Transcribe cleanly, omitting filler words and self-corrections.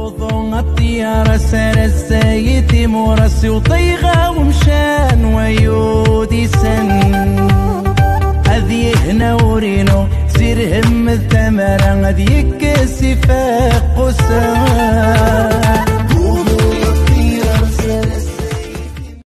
وضو الطيارة سار السيد مرسي وطيغة ومشان ويودي سن هذي هنا ورينو سير هم الثمرة هذي يكسي فاق قسان